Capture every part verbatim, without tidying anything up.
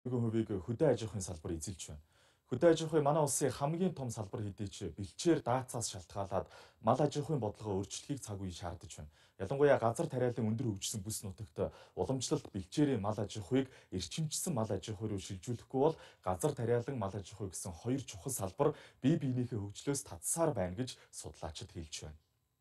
хувийг хөдөө аж ахуйн салбар эзэлж байна. Хөдөө аж ахуй манай улсын хамгийн том салбар хэдий ч бэлчээр даацаас шалтгаалаад мал аж ахуйн бодлогоо өөрчлөхийг цаг үе шаардаж байна. Ялангуяа газар тариалан өндөр хөгжсөн бүс нутагт уламжлалт бэлчээрийн мал аж ахуйг эрчимчсэн мал аж ахуй руу шилжүүлэхгүй бол газар тариалан мал аж ахуй гэсэн хоёр чухал салбар бие биенийхээ хөгжлөөс татсаар байна гэж судлаачид хэлж байна.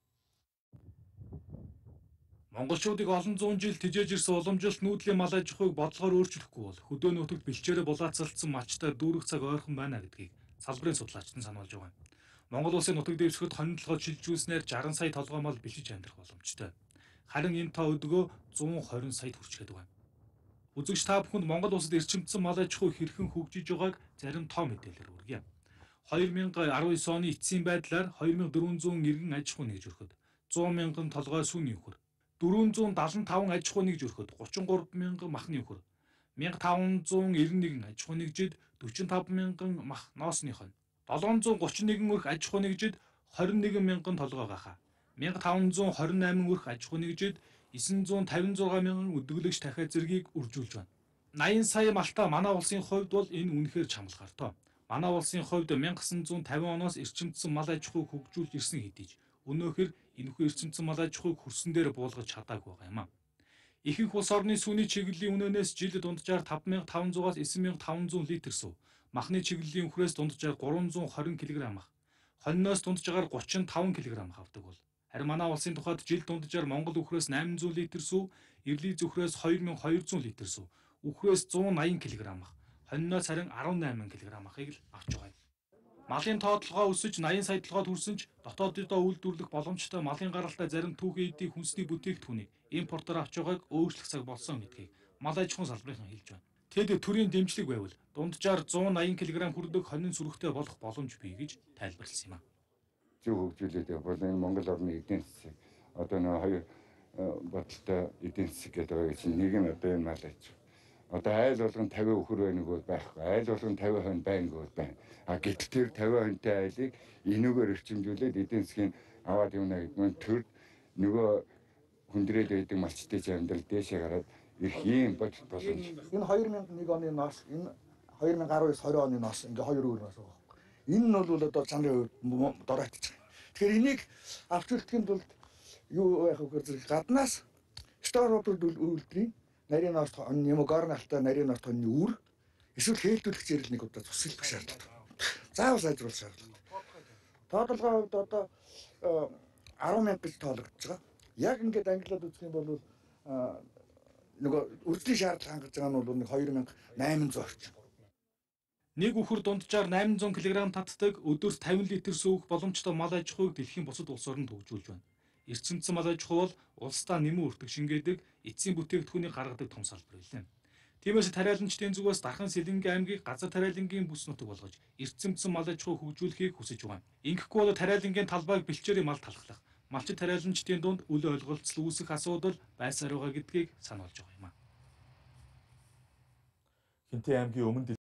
Монголчуудыг олон зуун жил тижээж ирсэн уламжилт нүүдлийн мал аж ахуйг бодлогоор өөрчлөхгүй бол хөдөө нутагт бэлчээрээ булаацалдсан малчтай дүүрэх цаг ойрхон байна гэдгийг салбарын судлаачид нь сануулж байгаа юм. Монгол улсын нутаг дэвсгэрт хонин толгойд шилжүүлснээр жарган сая толгой мал бэлчиж амьдрах боломжтой. Харин энэ тоо өдгөө зуун хорин саяд хүрчээд байгаа. Үзэгч та бүхэнд Монгол улсад эрчимдсэн мал аж ахуй хэрхэн хөгжиж байгааг зарим тоо мэдээлэлээр хүргье. две тысячи десять оны эцсийн байдлаар две тысячи четыреста иргэн аж ахуй нэгж өрхөд сто мянган толгой сүүний өхөр, четыреста семьдесят пять аж ахуй нэгж өрхөд тридцать три мянган махны өхөр, фифteen ninety-one аж ахуй нэгжид forty-five мянган мах ноосны хонь, seven thirty-one өрх аж ахуй нэгжид twenty-one мянган толгой гахаа, fifteen twenty-eight өрх аж ахуй нэгжид nine fifty-six мянган өдөглөгч дахиад зэргийг үржүүлж байна. eighty сая малтай манай улсын хувьд бол энэ үнэхээр чамлахаартай. Манай улсын хувьд nineteen fifty оноос эрчимдсэн мал аж ахуйг хөгжүүлж ирсэн хэдий ч өнөөхөр энэхүү эрчимдсэн мал аж ахуйг хүрсэн дээр буулгаж чадаагүй байгаа юм а. Ихэнх улс орны сүүний чиглэлийн үнэнээс жилд дунджаар five thousand five hundred-аас nine thousand five hundred литр сүү, махны чиглэлийн үхрээс дунджаар three hundred twenty кг мах, хоньноос дунджаар thirty-five кг мах авдаг бол харин манай улсын тухайд жил дунджаар Монгол үхрээс eight hundred литр сүү, Ирлиз үхрээс twelve hundred литр сүү, үхрээс one eighty кг мах, хоньноос харин eighteen кг махыг л авч байгаа юм. Малын тоотлогоо өсөж eighty сая толгойд хүрсэн ч дотооддоо үйлдвэрлэх боломжтой малын гаралтай зарим түүхий эдийн хүнсний бүтээгдэхүүнийг импортоор авч байгааг өөрчлөх цаг болсон гэдгийг мал аж ахуйн салбарын хэлж байна. Тэд төрийн дэмжлэг байвал дунджаар one eighty кг хүрдэг хонин сүрэгтэй болох боломж бий гэж тайлбарласан юм а. Зөв хөгжүүлээд бол энэ Монгол орны эдийн засаг одоо нэг хоёр бодолтой эдийн засаг гэдэг байгаа чинь нэг нь одоо энэ мал аж. Одоо айл болгон fifty өхөр байна гэж байхгүй. Айл болгон fifty хонь байна гэж байна. А гэтэл тэр fifty хоньтой айлыг энүүгээр эрчимжүүлээд эдийн засгийн аваад явна гэдгээр төр нөгөө хүндрээд байдаг малчтай амьдрал дээшээ гараад ирэх ийм бодол боломж. Энэ two thousand one оны ноос, энэ twenty nineteen оны ноос ингээ хоёр өөр ноос байгаа. Энэ нь бол одоо чанарын хувьд дороотж байгаа. Тэгэхээр энийг авч үлдэхэд бол юу яах вэ гэхээр гаднаас стороопод үйлдвэрийн нарийн ноос юм горналтай нарийн ноос тонны үр эсвэл хээлдүүлэх зэрэг нэг удаа тусалбах шаардлагатай. Заавал сайжруулах шаардлагатай. Тоотлогоо хувьд одоо ten мянга гэж тоологдож байгаа. Яг ингээд англиад үзэх юм бол нөгөө үржлийн шаардлага хангаж байгаа нь бол нэг two thousand eight hundred орчим. Нэг үхэр дунджаар eight hundred кг татдаг өдөрт fifty литр сүүх боломжтой мал аж ахуйг дэлхийн бусад улс оронд хөгжүүлж байна. Эрчимдсэн мал аж ахуй бол улсдаа нэмэн өртөг шингээдэг эцсийн бүтээгдэхүүнийг гаргадаг том салбар билээ. Тиймээс тариаланчдын зүгээс Дархан Сэлэнгийн аймгийг газар тариалангийн бүс нутаг болгож эрчимдсэн мал аж ахуй хөгжүүлэхийг хүсэж байгаа. Ингэхгүй бол тариалангийн талбайг бэлчээрийн мал талхлах, малчид тариаланчдын дунд үл ойлголцол үүсэх асуудал байсаар байгаа гэдгийг сануулж байгаа юм а. Хинтээ аймгийн өмнө